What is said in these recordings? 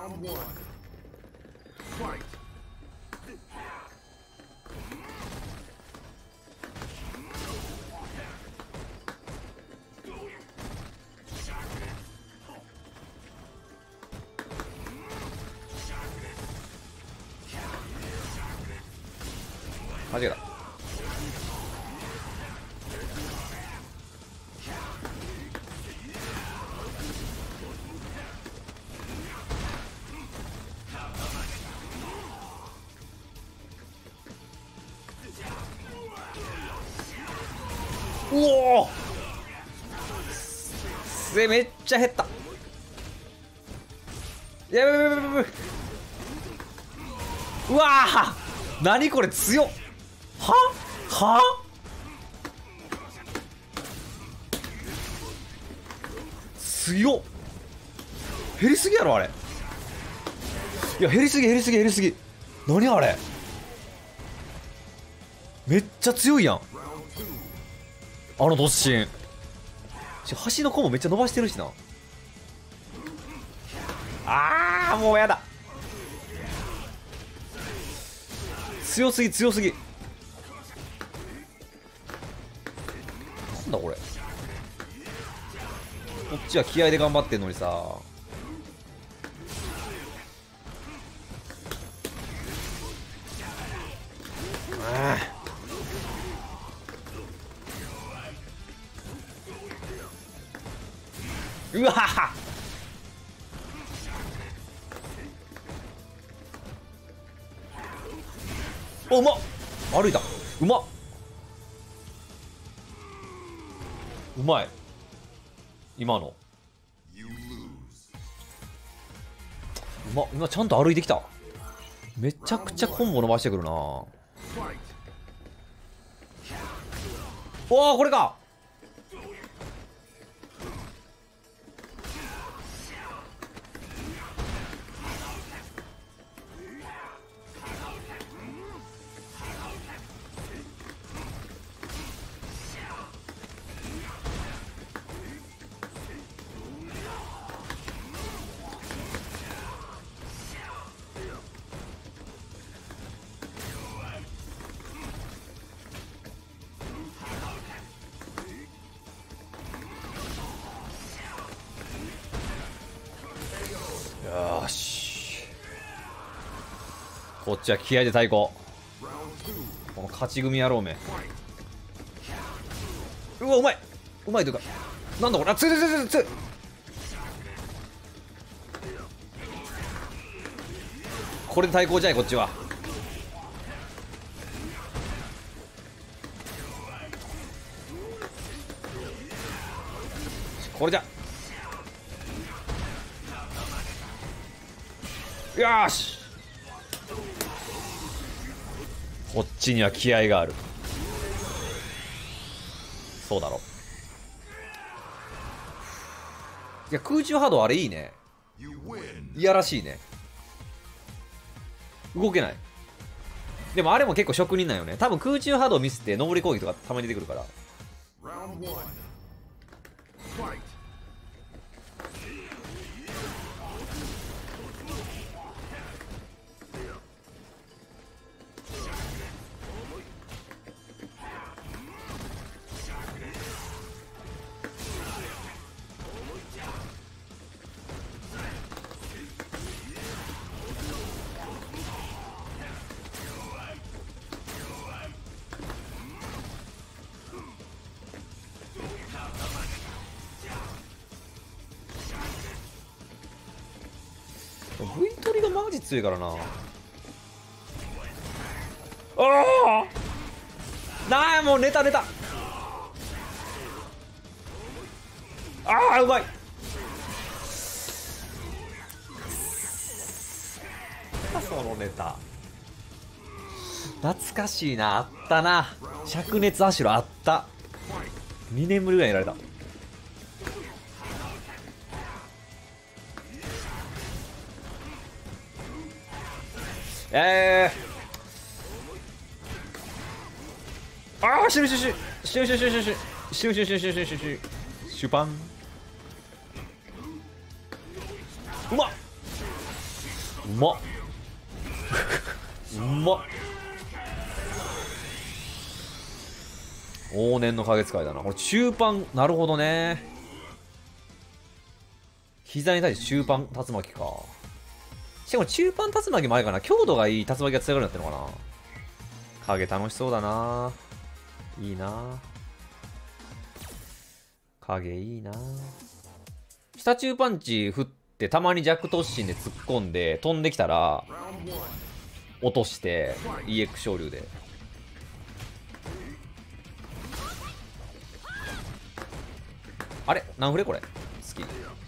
間違えた。おお、めっちゃ減った。やべやべやべやべ。うわー、何これ強っ。は強っ。減りすぎやろあれ。いや減りすぎ減りすぎ減りすぎ。何あれ、めっちゃ強いやんあの突進。端の子もめっちゃ伸ばしてるしな。あーもうやだ。強すぎ強すぎ。なんだこれ。こっちは気合で頑張ってんのにさ。うわはお、うまっ。歩いた。うまっ。うまい今の。うまっ。今ちゃんと歩いてきた。めちゃくちゃコンボ伸ばしてくるな。おお、これか。よーし、こっちは気合で対抗。この勝ち組野郎め。うわうまい、うまいというか、なんだこれ。あ、ついついついつい。これで対抗じゃないこっちは。これじゃ。よーし、こっちには気合がある。そうだろ。いや空中波動あれいいね。いやらしいね。動けない。でもあれも結構職人なんよね。多分空中波動ミスって上り攻撃とかたまに出てくるから。V 取りがマジ強いからな。ああなあ、もう寝た寝た。ああうまい。そのネタ懐かしいな。あったな、灼熱アシュラあった。2年ぶりぐらいにやられた。ああ死ぬ死ぬ死ぬ死ぬ死ぬ死ぬ死ぬ死ぬ死ぬ死ぬ死ぬ死ぬ死ぬシュパン。うまっ。 うまっうまっ。往年の影使いだなこれ。中盤、なるほどね。膝に対して中盤竜巻か。しかも中盤竜巻もあれかな、強度がいい竜巻が強くなってるのかな。影楽しそうだな。いいな。影いいな。下中パンチ振ってたまに弱突進で突っ込んで飛んできたら落として EX 昇竜で。あれ何フレこれ好き。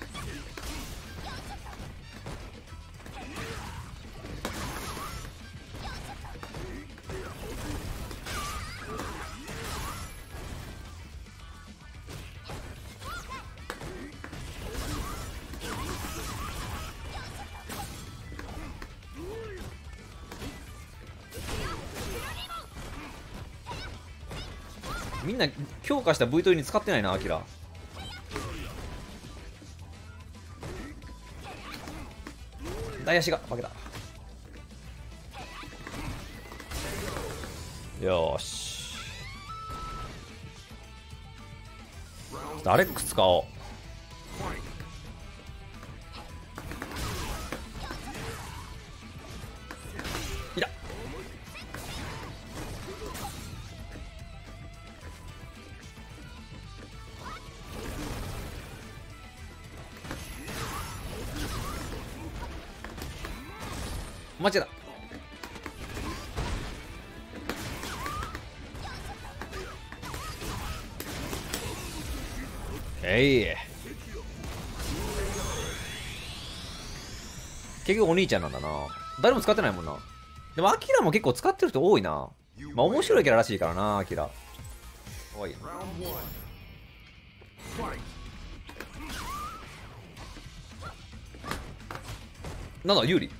みんな強化した V トリに使ってないな、アキラ。大足が負けた。よーし。アレックス使おう。いた。間違えた。結局お兄ちゃんなんだな。誰も使ってないもんな。でもアキラも結構使ってる人多いな。まあ面白いキャラらしいからな、アキラ。おい。なんだ有利。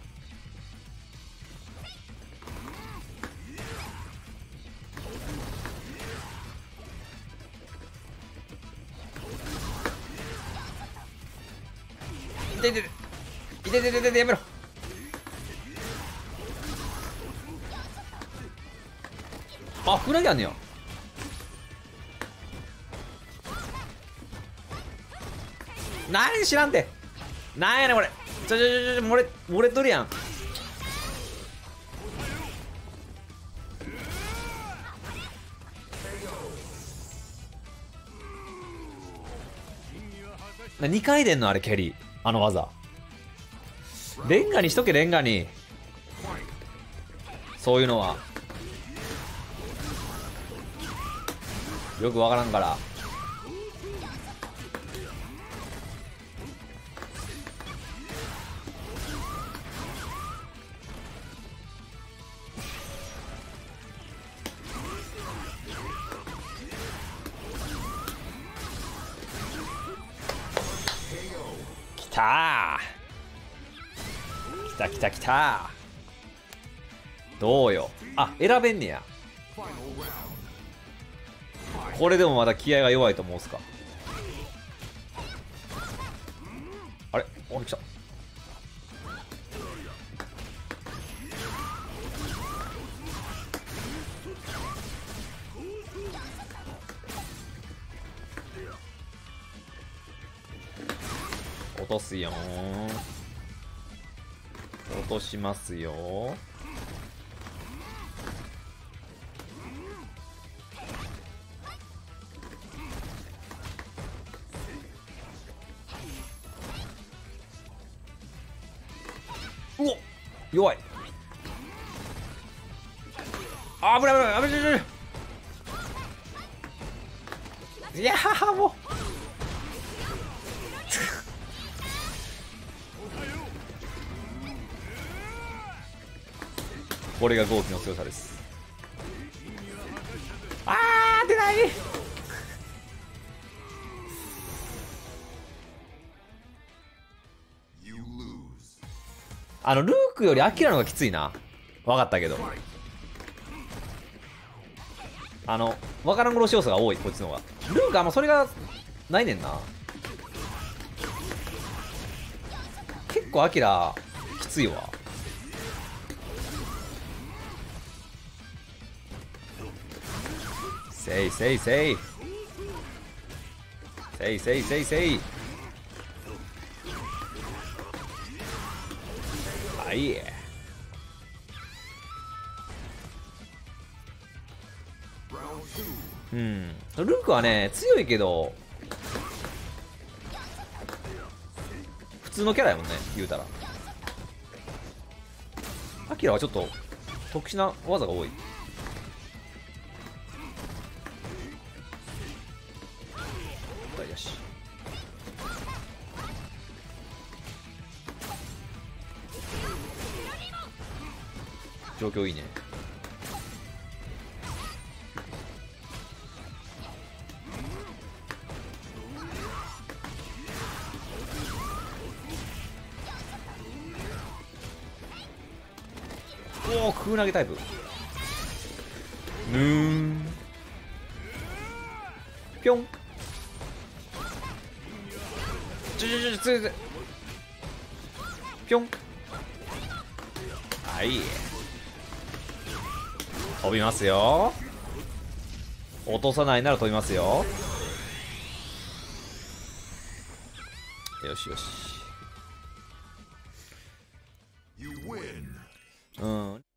いていてていててててて、やめろ。あ、フラギあんねや。何知らんて。なんやねんこれ。漏れとるやん。2回でんのあれ、蹴り。あの技。レンガにしとけ、レンガに。そういうのは。よくわからんから。きたー。きたきたきたー。どうよ。あ、選べんねや。これでもまだ気合が弱いと思うんすか。あれ、お、来た。落とすよー。落としますよー。うおっ、弱い。あ、危ない危ない危ない危ない。いやーもうこれが豪気の強さです。あー出ない。ルークよりアキラの方がきついな。分かったけど、分からん殺し要素が多い、こっちの方が。ルークそれがないねんな。結構アキラきついわ。 せいせいせいせいせいせいせい。はい。うん、ルークはね強いけど普通のキャラやもんね、言うたら。アキラはちょっと特殊な技が多い。よし、状況いいね。おお、空投げタイプ。ぬーん、ぴょん。ぴょん。はい、飛びますよ。落とさないなら飛びますよ。よしよし。うん。